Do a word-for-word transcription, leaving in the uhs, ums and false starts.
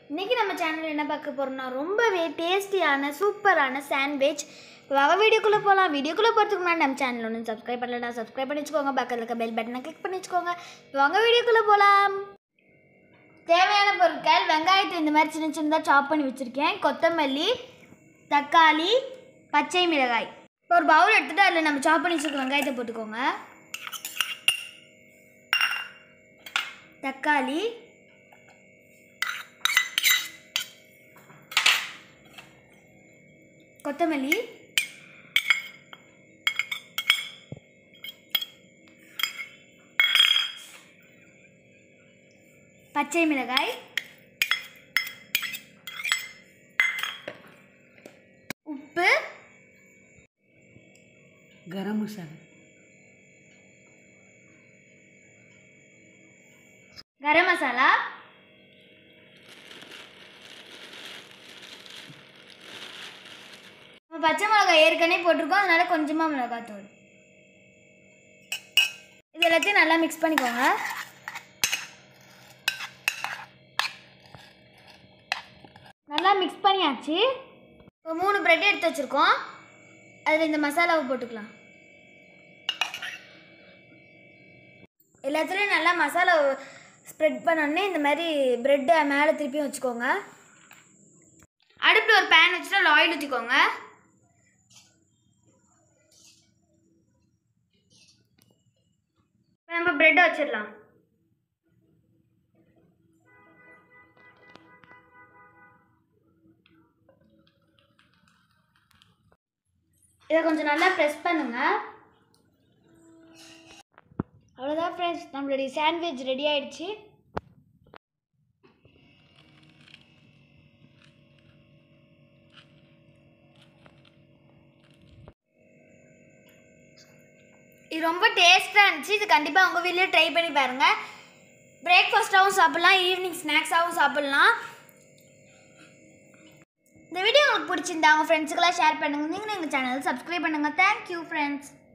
இன்னைக்கு நம்ம சேனல்ல என்ன பார்க்க போறோம்னா ரொம்பவே டேஸ்டியான சூப்பரான சாண்ட்விச். வாங்க வீடியோக்குள்ள போலாம். வீடியோக்குள்ள போறதுக்கு முன்னாடி நம்ம சேனல் ஒன்னு சப்ஸ்கிரைப் பண்ணலனா சப்ஸ்கிரைப் பண்ணி வச்சுக்கோங்க. பக்கத்துல இருக்க பெல் பட்டனை கிளிக் பண்ணி வச்சுக்கோங்க. வாங்க வீடியோக்குள்ள போலாம். தேவையான பொருட்கள்: வெங்காயத்தை இந்த மாதிரி சின்ன சின்னதா சாப் பண்ணி வச்சிருக்கேன், கொத்தமல்லி, தக்காளி, பச்சை மிளகாய். இப்போ ஒரு பவுல் எடுத்துட்டு அதில் நம்ம சாப் பண்ணி வச்சிருக்க வெங்காயத்தை போட்டுக்கோங்க. தக்காளி, கொத்தமல்லி, பச்சை மிளகாய், உப்பு, கரம் மசாலா கரம் மசாலா, பச்சை மிளகாய் ஏற்கனவே போட்டிருக்கோம், அதனால கொஞ்சமாக மிளகாத்தூள். இது எல்லாத்தையும் நல்லா மிக்ஸ் பண்ணிக்கோங்க. நல்லா மிக்ஸ் பண்ணியாச்சு. இப்போ மூணு பிரெட் எடுத்து வச்சுருக்கோம், அதில் இந்த மசாலாவை போட்டுக்கலாம். எல்லாத்துலேயும் நல்லா மசாலா ஸ்ப்ரெட் பண்ணோடனே இந்த மாதிரி ப்ரெட்டை மேலே திருப்பியும் வச்சுக்கோங்க. அடுப்பில் ஒரு பேன் வச்சுட்டு அதில் ஆயில் ஊற்றிக்கோங்க. நம்ம பிரெட்டை வச்சிடலாம். இதை கொஞ்சம் நல்லா ப்ரெஸ் பண்ணுங்க. அவ்வளோதான் ஃப்ரெண்ட்ஸ், நம்மளுடைய சாண்ட்விச் ரெடி ஆயிடுச்சு. இது ரொம்ப டேஸ்ட்டாக இருந்துச்சு. இது கண்டிப்பாக உங்கள் வீட்லேயே ட்ரை பண்ணி பாருங்கள். பிரேக்ஃபாஸ்ட்டாகவும் சாப்பிட்லாம், ஈவினிங் ஸ்நாக்ஸாகவும் சாப்பிட்லாம். இந்த வீடியோ உங்களுக்கு பிடிச்சிருந்தா உங்கள் ஃப்ரெண்ட்ஸுக்கெல்லாம் ஷேர் பண்ணுங்கள். நீங்கள் எங்கள் சேனல் சப்ஸ்கிரைப் பண்ணுங்கள். Thank you friends.